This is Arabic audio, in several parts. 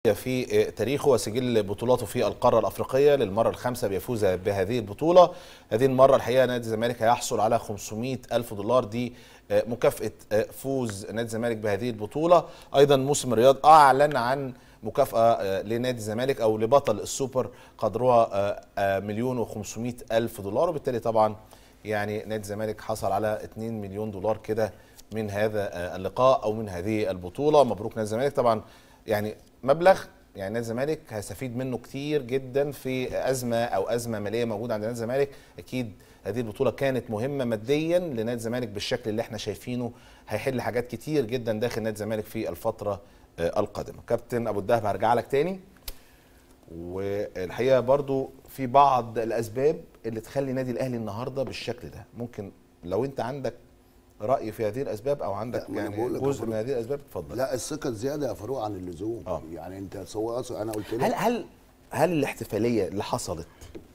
في تاريخه وسجل بطولاته في القارة الأفريقية للمرة الخامسة بيفوز بهذه البطولة. هذه المرة الحقيقة نادي الزمالك هيحصل على 500 ألف دولار، دي مكافأة فوز نادي الزمالك بهذه البطولة. أيضا موسم الرياض أعلن عن مكافأة لنادي الزمالك أو لبطل السوبر قدرها 1,500,000 دولار، وبالتالي طبعا يعني نادي الزمالك حصل على 2 مليون دولار كده من هذا اللقاء أو من هذه البطولة. مبروك نادي الزمالك. طبعا يعني مبلغ يعني نادي الزمالك هيستفيد منه كتير جدا في أزمة مالية موجودة عند نادي الزمالك. أكيد هذه البطولة كانت مهمة ماديا لنادي الزمالك بالشكل اللي احنا شايفينه، هيحل حاجات كتير جدا داخل نادي الزمالك في الفترة القادمة. كابتن أبو الدهب هرجع لك تاني، والحقيقة برضو في بعض الأسباب اللي تخلي نادي الأهلي النهاردة بالشكل ده. ممكن لو أنت عندك رأي في هذه الأسباب أو عندك يعني جزء من هذه الأسباب اتفضل. لا، الثقة الزيادة يا فاروق عن اللزوم. يعني أنت أنا قلت لك هل الاحتفالية اللي حصلت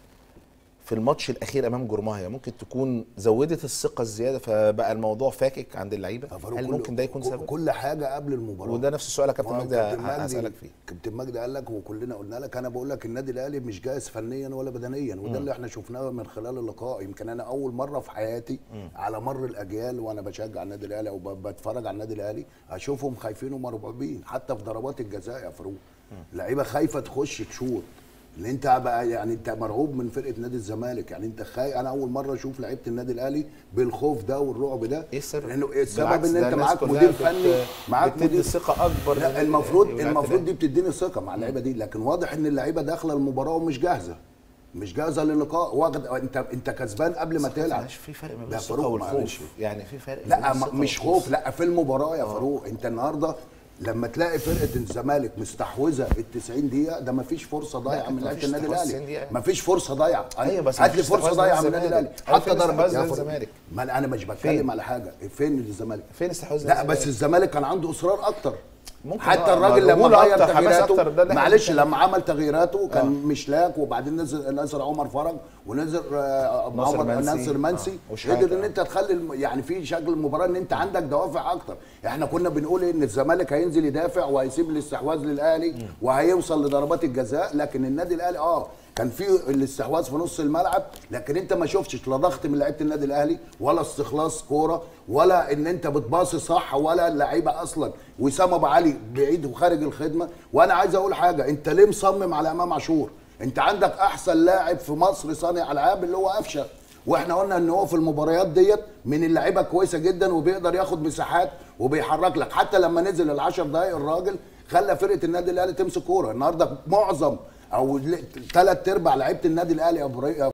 في الماتش الأخير أمام جورماهيا ممكن تكون زودت الثقة الزيادة فبقى الموضوع فاكك عند اللعيبة؟ هل ممكن ده يكون سبب؟ كل حاجة قبل المباراة، وده نفس السؤال يا كابتن مجدي هسألك فيه. كابتن مجدي قال لك وكلنا قلنا لك، أنا بقول لك النادي الأهلي مش جاهز فنيا ولا بدنيا، وده اللي احنا شفناه من خلال اللقاء. يمكن أنا أول مرة في حياتي على مر الأجيال وأنا بشجع النادي الأهلي أو بتفرج على النادي الأهلي أشوفهم خايفين ومرعوبين، حتى في ضربات الجزاء يا فاروق اللعيبة خايفة تخش تشوط. اللي انت بقى يعني انت مرعوب من فرقه نادي الزمالك، يعني انت انا اول مره اشوف لعيبه النادي الاهلي بالخوف ده والرعب ده. ايه السبب؟ لانه السبب ان انت معاك مدير فني، معاك مدير ثقه اكبر. لا، المفروض دي بتديني ثقه مع اللعيبه دي، لكن واضح ان اللعيبه داخله المباراه ومش جاهزه، مش جاهزه للقاء. واخد انت كسبان قبل ما تلعب. مش في فرق بين الثقه والخوف، يعني في فرق. لا مش خوف، لا في المباراه يا فاروق. انت النهارده لما تلاقي فرقه الزمالك مستحوذه ال90 دقيقه، ده مفيش فرصه ضايعه من لعيبه النادي الاهلي، مفيش فرصه ضايعه. ايوه بس هات لي فرصه ضايعه من النادي الاهلي، حتى ضربه الزمالك. ما انا مش بتكلم على حاجه فين الزمالك، فين استحواذ لا بس الزمالك كان عنده اصرار اكتر. حتى الراجل لما غير تغييراته، معلش لما عمل تغييراته كان مشلاك، وبعدين نزل عمر فرج ونزل ناصر منسي، قدر ان انت تخلي يعني في شكل المباراه ان انت عندك دوافع اكتر. احنا كنا بنقول ان الزمالك هينزل يدافع وهيسيب الاستحواذ للاهلي وهيوصل لضربات الجزاء، لكن النادي الاهلي كان في الاستحواذ في نص الملعب، لكن انت ما شفتش لا ضغط من لعيبه النادي الاهلي ولا استخلاص كوره ولا ان انت بتباصي صح ولا اللعيبه اصلا. وسام ابو علي بعيد وخارج الخدمه. وانا عايز اقول حاجه، انت ليه مصمم على امام عاشور؟ انت عندك احسن لاعب في مصر صانع العاب اللي هو قفشه، واحنا قلنا ان هو في المباريات ديت من اللعيبه كويسه جدا وبيقدر ياخد مساحات وبيحرك لك. حتى لما نزل ال10 دقائق الراجل خلى فرقه النادي الاهلي تمسك كوره. النهارده معظم او 3/4 لعيبه النادي الاهلي